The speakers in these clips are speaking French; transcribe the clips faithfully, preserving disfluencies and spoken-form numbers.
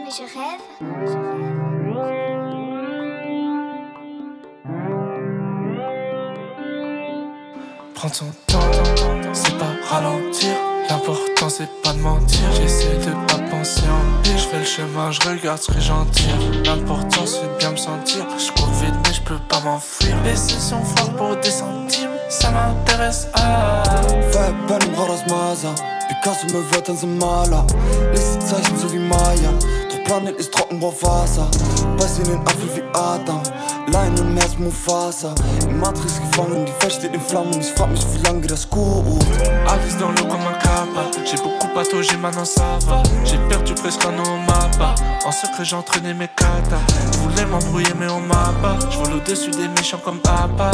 je rêve. Prends ton temps, c'est pas ralentir. L'important c'est pas de mentir. J'essaie de pas penser en pire. Je fais le chemin, je regarde ce que j'en tire. L'important c'est bien me sentir. Je cours vite mais je peux pas m'enfuir. Les sessions fortes pour des centimes, ça m'intéresse. Ah. Fai bene im Maza. Picasso mir wird dann so Maler. Lies die Zeichen so wie Maya. Doch Planet ist trocken, braucht Wasser. Beiß in den Apfel wie Adam. Lein im Herz Mufasa. Im Matrix gefangen, die Welt steht in Flammen. Ich frag mich, wie lange das gut. Alice dans l'eau comme un kappa. J'ai beaucoup pataugé, maintenant ça va. J'ai perdu presque un au mapa. En secret j'entraînais mes katas. Voulais m'embrouiller mais on m'a pas. J'vole au-dessus des méchants comme Abba.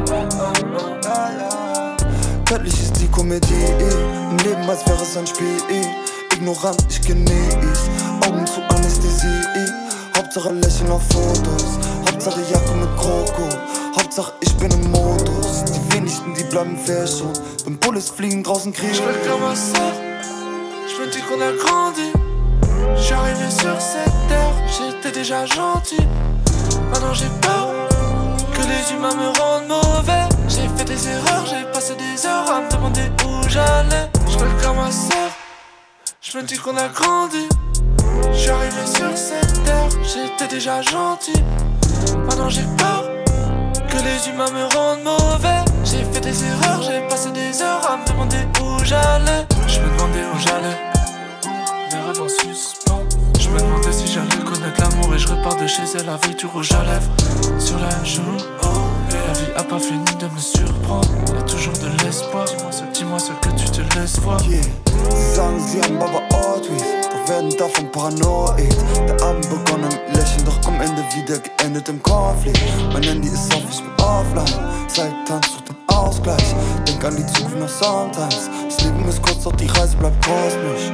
Göttlich ist die Komödie, im Leben als wäre es ein Spiel. Ignorant, ich genieß, Augen zu Anästhesie. Hauptsache Lächeln auf Fotos, Hauptsache Jacke mit Kroko. Hauptsache ich bin im Modus, die wenigsten die bleiben verschont. Wenn Bullets fliegen, draußen Krieg. Je fais comme ça, je me dis qu'on a grandi. J'suis arrivé sur cette terre, j'étais déjà gentil. Maintenant j'ai peur que les humains me rendent mauvais. J'ai fait des erreurs, j'ai passé des heures à me demander où j'allais. Je fais comme ma sœur, je me dis qu'on a grandi. Je suis arrivé sur cette terre, j'étais déjà gentil. Maintenant j'ai peur que les humains me rendent mauvais. J'ai fait des erreurs, j'ai passé des heures à me demander où j'allais. Je me demandais où j'allais, des rêves en suspens. Je me demandais si j'allais connaître l'amour. Et je repars de chez elle avec du rouge à lèvres sur la joue. La vie a pas fini de me surprendre. Y'a toujours de l'espoir. Dis-moi ce, dis-moi ce que tu te laisses voir. Yeah. Sie sagen, sie haben Baba Ortwies, doch werden davon paranoid. Der Abend begonnen mit Lächeln, doch am Ende wieder geendet im Konflikt. Mein Handy ist auf, ich bin offline. Zeit tanzt, sucht den Ausgleich. Denk an die Zukunft noch sometimes. Das Leben ist kurz, doch die Reise bleibt kosmisch.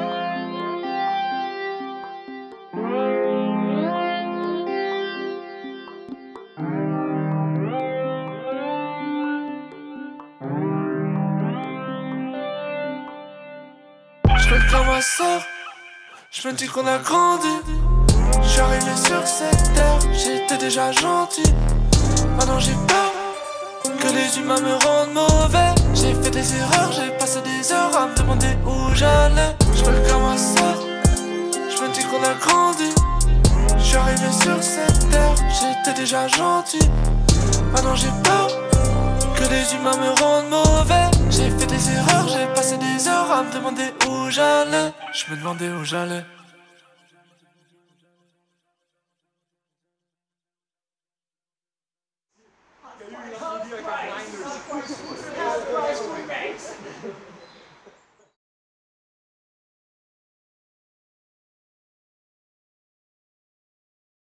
Comme ma sœur, je me dis qu'on a grandi. Je suis arrivé sur cette terre, j'étais déjà gentil. Maintenant j'ai peur que les humains me rendent mauvais. J'ai fait des erreurs, j'ai passé des heures à me demander où j'allais. Je fais comme ma sœur, je me dis qu'on a grandi. Je suis arrivé sur cette terre, j'étais déjà gentil. Maintenant j'ai peur que les humains me rendent mauvais. J'ai fait des erreurs, j'ai passé des heures à me demander où j'allais. Je me demandais où j'allais. Right.